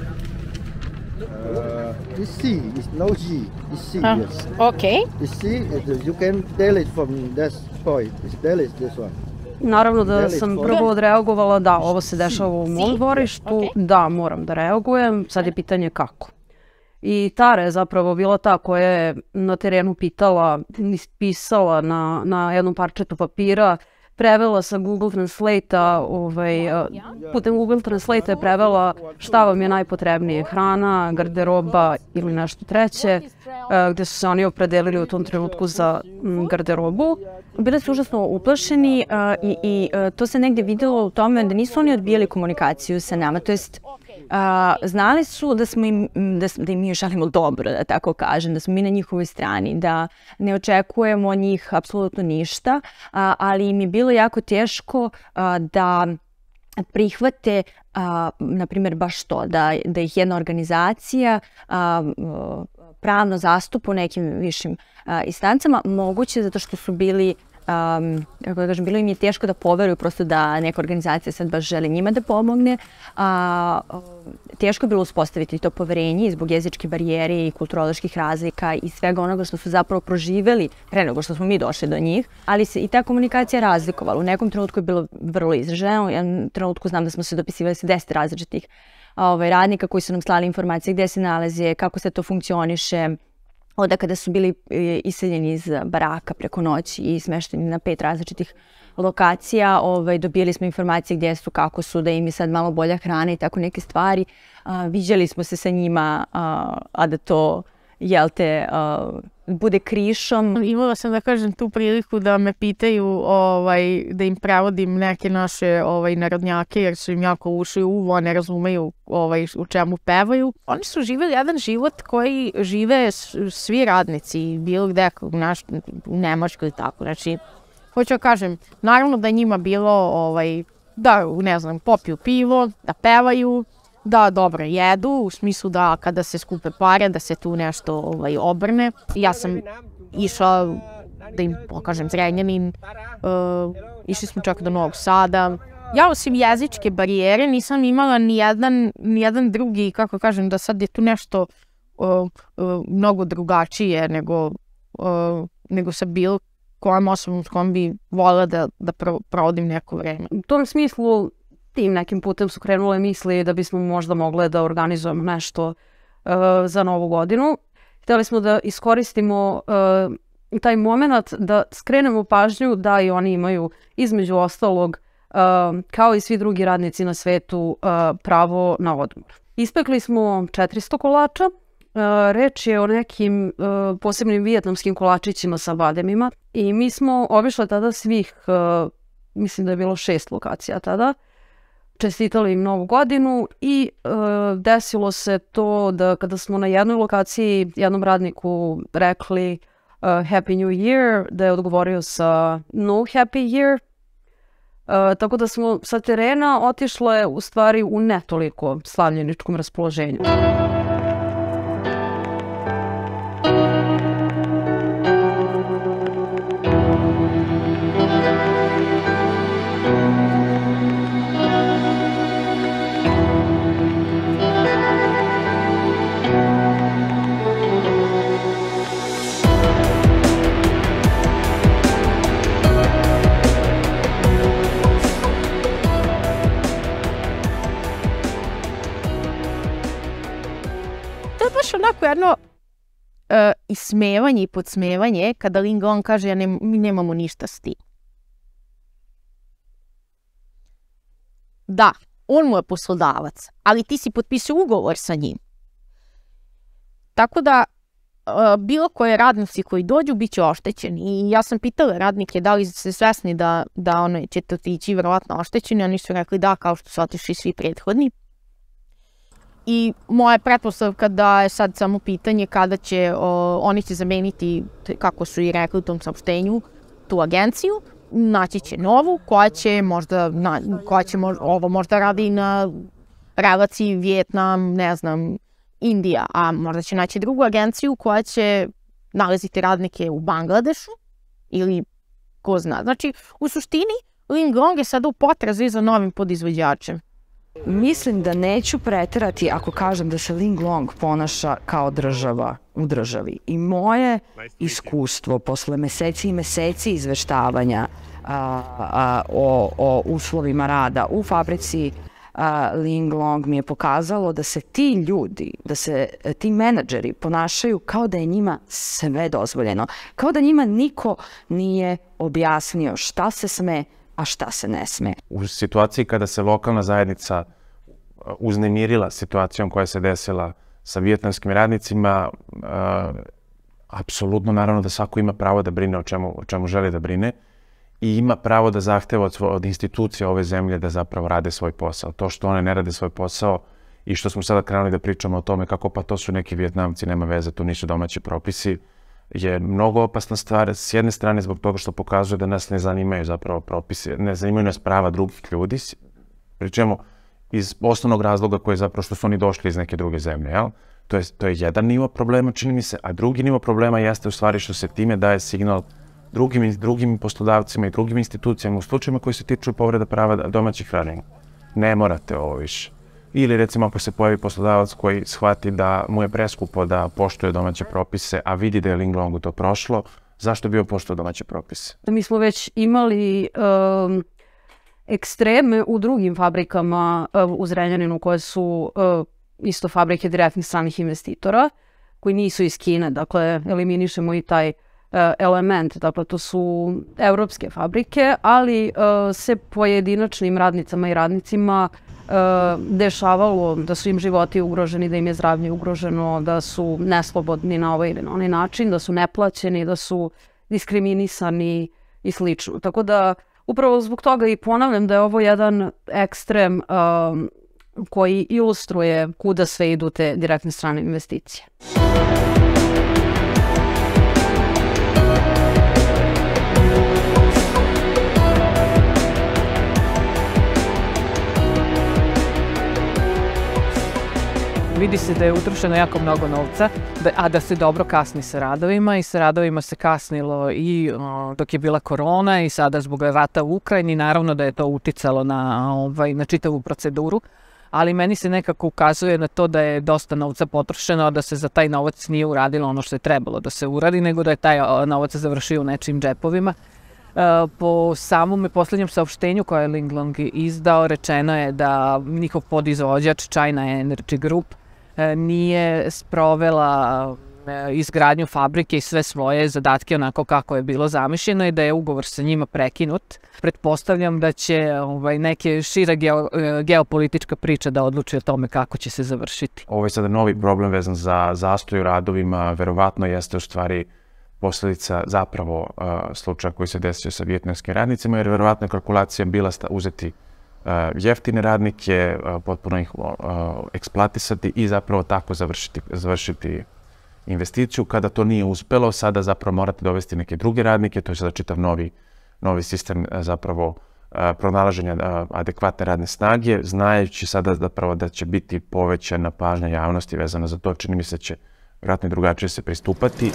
It's C. It's no G. It's C. Yes. Okay. It's C. You can delete from this point. It's delete this one. Naravno da sam prvo odreagovala, da, ovo se dešava u mom dvorištu, da, moram da reagujem, sad je pitanje kako. I Tara je zapravo bila ta koja je na terenu pitala, pisala na jednom parčetu papira, prevela sa Google Translate-a, putem Google Translate-a je prevela šta vam je najpotrebnije, hrana, garderoba ili nešto treće, gde su se oni opredelili u tom trenutku za garderobu. Bili su užasno uplašeni i to se negdje vidjelo u tome da nisu oni odbijali komunikaciju sa nama, to jest znali su da im mi želimo dobro, da tako kažem, da smo mi na njihovoj strani, da ne očekujemo od njih apsolutno ništa, ali im je bilo jako teško da prihvate, na primjer, baš to, da ih jedna organizacija pravno zastupa u nekim višim instancama, moguće zato što su bili, kako da kažem, bilo im je teško da poveruju prosto da neka organizacija sad baš želi njima da pomogne. Teško je bilo uspostaviti to poverenje zbog jezičke barijere i kulturoloških razlika i svega onoga što su zapravo proživjeli pre nego što smo mi došli do njih, ali se i ta komunikacija razlikovala. U nekom trenutku je bilo vrlo izraženo, u jednom trenutku znam da smo se dopisivali sa 10 različitih radnika koji su nam slali informacije gdje se nalaze, kako se to funkcioniše, onda kada su bili iseljeni iz baraka preko noći i smešteni na 5 različitih lokacija, dobili smo informacije gdje su, kako su, da im je sad malo bolja hrana i tako neke stvari. Viđali smo se sa njima, a da to, jel te, bude krišom. Imala sam, da kažem, tu priliku da me pitaju da im prevodim neke naše narodnjake, jer su im jako ušli u uvo, ne razumeju u čemu pevaju. Oni su živjeli jedan život koji žive svi radnici, bilo gde, u Nemačkoj i tako. Znači, hoću da kažem, naravno da je njima bilo da, ne znam, popiju pivo, da pevaju, da dobro jedu, u smislu da kada se skupe pare, da se tu nešto obrne. Ja sam išla da im pokažem Zrenjanin, išli smo čak do Novog Sada. Ja osim jezičke barijere nisam imala ni jedan drugi, kako kažem, da sad je tu nešto mnogo drugačije nego sa bilo kojom osobom s kojom bi voljela da provodim neko vreme. U tom smislu tim nekim putem su krenule misli da bismo možda mogle da organizujemo nešto za Novu godinu. Htjeli smo da iskoristimo taj moment da skrenemo pažnju da i oni imaju između ostalog kao i svi drugi radnici na svetu pravo na odmor. Ispekli smo 400 kolača. Reč je o nekim posebnim vijetnamskim kolačićima sa bademima i mi smo obišli tada svih, mislim da je bilo 6 lokacija tada, čestitali im Novu godinu i desilo se to da kada smo na jednoj lokaciji jednom radniku rekli Happy New Year, da je odgovorio sa No Happy Year. Tako da smo sa terena otišle u stvari u ne toliko slavljeničkom raspoloženju. Onako jedno ismevanje i podsmevanje kada Ling Long kaže mi nemamo ništa s tim. Da, on mu je poslodavac, ali ti si potpisao ugovor sa njim. Tako da bilo koje radnici koji dođu bit će oštećeni. I ja sam pitala radnike da li ste svesni da ćete otići verovatno oštećeni, oni su rekli da, kao što su otišli svi prethodni. I moja pretpostavka da je sad samo pitanje kada će oni će zameniti, kako su i rekli u tom saopštenju, tu agenciju, naći će novu koja će možda radi na relaciji Vijetnam, ne znam, Indija, a možda će naći drugu agenciju koja će nalaziti radnike u Bangladešu ili ko zna. Znači, u suštini, Ling Long je sada u potrazi za novim podizvođačem. Mislim da neću preterati ako kažem da se Ling Long ponaša kao država u državi. I moje iskustvo posle meseci i meseci izveštavanja o uslovima rada u fabrici Ling Long mi je pokazalo da se ti ljudi, da se ti menadžeri ponašaju kao da je njima sve dozvoljeno. Kao da njima niko nije objasnio šta se sme, a šta se ne sme. U situaciji kada se lokalna zajednica uznemirila situacijom koja se desila sa vijetnamskim radnicima, apsolutno naravno da svako ima pravo da brine o čemu želi da brine i ima pravo da zahteva od institucija ove zemlje da zapravo rade svoj posao. To što one ne rade svoj posao i što smo sada krenuli da pričamo o tome kako pa to su neki Vijetnamci, nema veze, to nisu domaći propisi, je mnogo opasna stvar. S jedne strane zbog toga što pokazuje da nas ne zanimaju zapravo propisi, ne zanimaju nas prava drugih ljudi, pričemu iz osnovnog razloga koji je zapravo što su oni došli iz neke druge zemlje, jel? To je jedan nivo problema, čini mi se, a drugi nivo problema jeste u stvari što se time daje signal drugim poslodavcima i drugim institucijama u slučajima koji se tiču povreda prava domaćih radnika. Ne morate ovo više. Ili recimo ako se pojavi poslodavac koji shvati da mu je preskupo da poštuje domaće propise, a vidi da je Ling Longu to prošlo, zašto bi on poštovao domaće propise? Mi smo već imali ekstreme u drugim fabrikama u Zrenjaninu koje su isto fabrike direktnih stranih investitora koji nisu iz Kine, dakle eliminišemo i taj element, dakle to su evropske fabrike, ali se pojedinačnim radnicama i radnicima dešavalo da su im životi ugroženi, da im je zdravlje ugroženo, da su neslobodni na ovaj ili na onaj način, da su neplaćeni, da su diskriminisani i slično. Tako da upravo zbog toga i ponavljam da je ovo jedan ekstrem koji ilustruje kuda sve idu te direktne strane investicije. Vidi se da je utrošeno jako mnogo novca, a da se dobro kasni sa radovima i sa radovima se kasnilo i dok je bila korona i sada zbog rata u Ukrajini, naravno da je to uticalo na čitavu proceduru, ali meni se nekako ukazuje na to da je dosta novca potrošeno, da se za taj novac nije uradilo ono što je trebalo da se uradi, nego da je taj novac završio u nečijim džepovima. Po samom i poslednjem saopštenju koje je Ling Long izdao, rečeno je da njihov podizvođač China Energy Group nije sprovela izgradnju fabrike i sve svoje zadatke onako kako je bilo zamišljeno i da je ugovor sa njima prekinut. Pretpostavljam da će neke šira geopolitička priča da odluči o tome kako će se završiti. Ovo je sada novi problem vezan za zastoj u radovima, verovatno jeste u stvari posledica zapravo slučaja koji se desio sa vijetnamskim radnicima, jer verovatno je kalkulacija bila uzeti jeftine radnike, potpuno ih eksploatisati i zapravo tako završiti investiciju. Kada to nije uspelo, sada zapravo morate dovesti neke druge radnike, to je sada čitav novi sistem zapravo pronalaženja adekvatne radne snage, znajući sada zapravo da će biti povećana pažnja javnosti vezana za to, čini mi se će vjerojatno i drugačije se pristupati.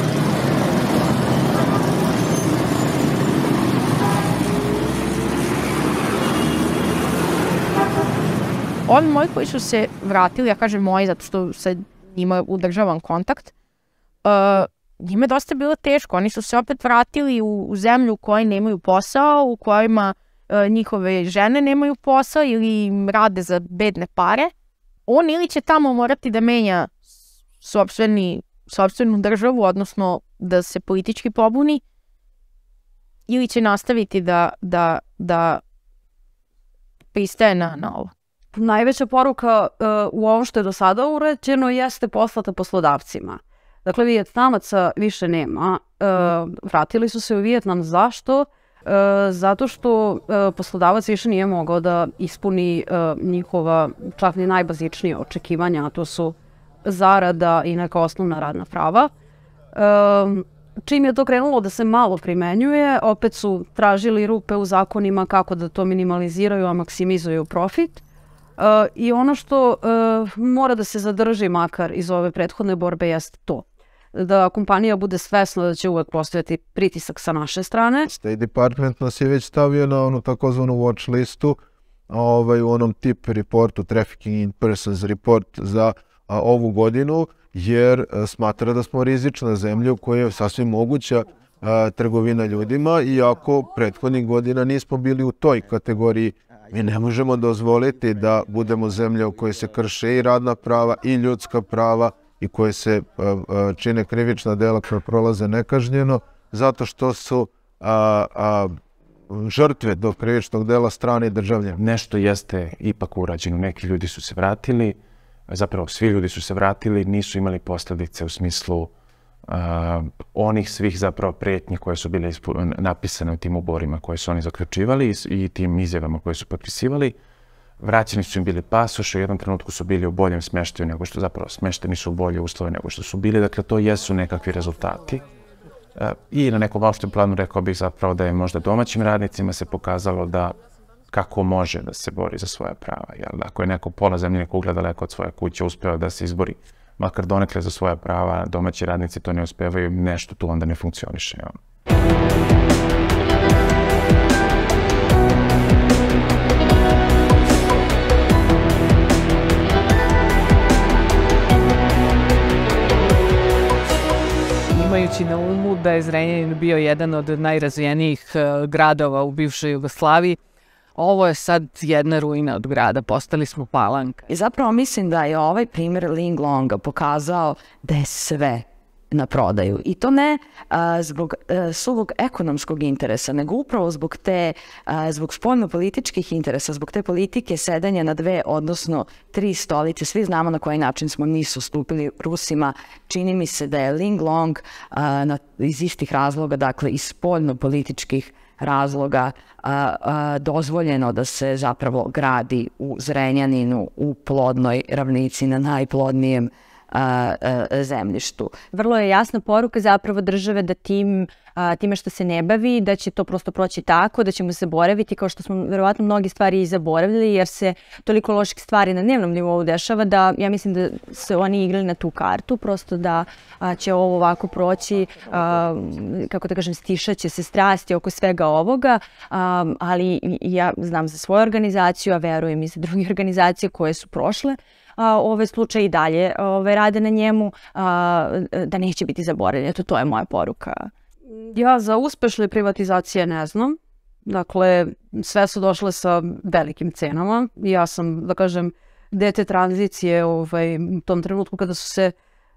Ovi moji koji su se vratili, ja kažem moji zato što sa njima udržavam kontakt, njima je dosta bilo teško. Oni su se opet vratili u zemlju u kojoj nemaju posao, u kojima njihove žene nemaju posao ili im rade za bedne pare. On ili će tamo morati da menja sopstvenu državu, odnosno da se politički pobuni, ili će nastaviti da pristaje na ovo. Najveća poruka u ovom što je do sada urađeno jeste poslata poslodavcima. Dakle, Vijetnamaca više nema. Vratili su se u Vijetnam. Zašto? Zato što poslodavac više nije mogao da ispuni njihova čak ni najbazičnije očekivanja, a to su zarada i neka osnovna radna prava. Čim je to krenulo da se malo primenjuje, opet su tražili rupe u zakonima kako da to minimaliziraju, a maksimizuju profit. I ono što mora da se zadrži makar iz ove prethodne borbe jeste to. Da kompanija bude svesna da će uvek postojati pritisak sa naše strane. State Department nas je već stavio na onu takozvanu watch listu, u onom tip reportu, Trafficking in Persons report za ovu godinu, jer smatra da smo rizična zemlja u kojoj je sasvim moguća trgovina ljudima, iako prethodnih godina nismo bili u toj kategoriji. Mi ne možemo dozvoliti da budemo zemlja u kojoj se krše i radna prava i ljudska prava i koje se čine krivična dela koja prolaze nekažnjeno, zato što su žrtve do krivičnog dela strane državljani. Nešto jeste ipak urađeno. Neki ljudi su se vratili, zapravo svi ljudi su se vratili, nisu imali posljedice u smislu onih svih zapravo pretnji koje su bile napisane u tim ugovorima koje su oni zaključivali i tim izjavama koje su potpisivali. Vraćeni su im bili pasoši, u jednom trenutku su bili u boljem smeštaju nego što zapravo smešteni su u bolje uslove nego što su bili. Dakle, to jesu nekakvi rezultati. I na nekom opštem planu rekao bih zapravo da je možda domaćim radnicima se pokazalo da kako može da se bori za svoja prava. Ako je neko pola zemlje kugla daleko od svoje kuće uspeo da se izbori makar donekle za svoja prava, domaći radnici to ne uspevaju, nešto tu onda ne funkcioniše. Imajući na umu da je Zrenjanin bio jedan od najrazvijenijih gradova u bivšoj Jugoslaviji, ovo je sad jedna ruina od grada, postali smo Palanka. I zapravo mislim da je ovaj primjer Linglonga pokazao da je sve na prodaju. I to ne zbog suvog ekonomskog interesa, nego upravo zbog spoljno-političkih interesa, zbog te politike sedanja na dve, odnosno tri stolice. Svi znamo na koji način smo mi sustupili Rusima. Čini mi se da je Linglong iz istih razloga, dakle iz spoljno-političkih razloga dozvoljeno da se zapravo gradi u Zrenjaninu, u plodnoj ravnici, na najplodnijem zemljištu. Vrlo je jasna poruka zapravo države da time što se ne bavi, da će to prosto proći tako, da ćemo se boraviti kao što smo verovatno mnogi stvari i zaboravili, jer se toliko loših stvari na dnevnom nivou dešava da ja mislim da se oni igrali na tu kartu, prosto da će ovo ovako proći, kako da kažem, stišaće se strasti oko svega ovoga, ali ja znam za svoju organizaciju, a verujem i za druge organizacije koje su prošle ove slučaje i dalje rade na njemu, da neće biti zaboravljeni. Eto, to je moja poruka. Ja za uspešne privatizacije ne znam. Dakle, sve su došle sa velikim cenama. Ja sam, da kažem, dete tranzicije u tom trenutku kada su se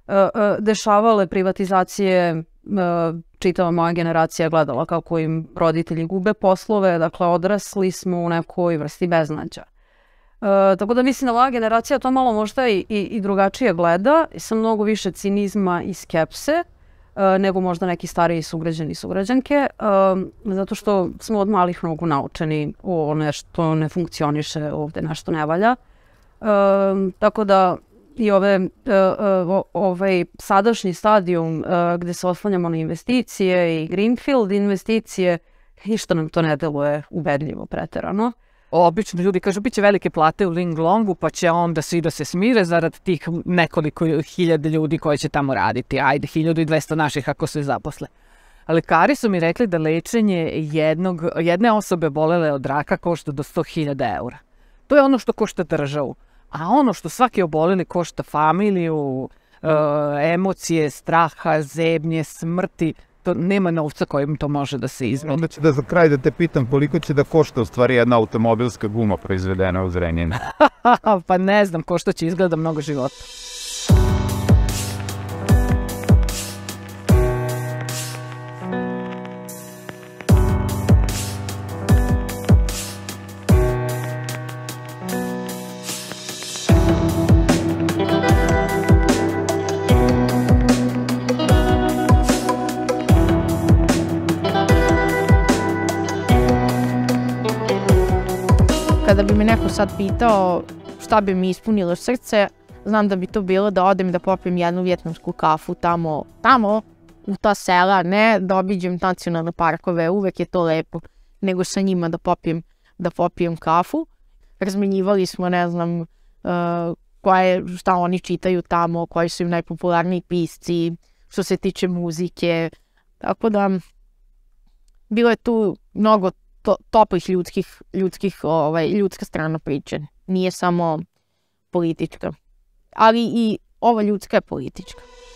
dešavale privatizacije, čitava moja generacija gledala kako im roditelji gube poslove, dakle odrasli smo u nekoj vrsti beznađa. Tako da mislim da ova generacija to malo možda i drugačije gleda, sa mnogo više cinizma i skepse nego možda neki stariji sugrađani i sugrađanke, zato što smo od malih nogu naučeni o nešto ne funkcioniše ovde, nešto ne valja. Tako da i ovaj sadašnji stadijum gde se oslanjamo na investicije i greenfield investicije, ništa nam to ne deluje ubedljivo preterano. Obično ljudi kažu bit će velike plate u Linglongu pa će onda svi da se smire zarad tih nekoliko hiljada ljudi koji će tamo raditi. Ajde, 1200 naših ako se zaposle. Lekari su mi rekli da lečenje jedne osobe bolele od raka košta do 100.000 eura. To je ono što košta državu. A ono što svaki oboleli košta familiju, emocije, straha, zebnje, smrti, to nema novca kojim to može da se izmeni. Onda ću da za kraj da te pitam koliko će da košta u stvari jedna automobilska guma proizvedena u Zrenjaninu. Pa ne znam, košta će izgleda mnogo života. Kada bi me neko sad pitao šta bi mi ispunilo srce, znam da bi to bilo da odem da popijem jednu vjetnamsku kafu tamo u ta sela, ne da obiđem nacionalne parkove, uvek je to lepo, nego sa njima da popijem kafu. Razmenjivali smo, ne znam, šta oni čitaju tamo, koji su im najpopularniji pisci, što se tiče muzike, tako da bilo je tu mnogo toplih ljudska strana priče. Nije samo politička. Ali i ova ljudska je politička.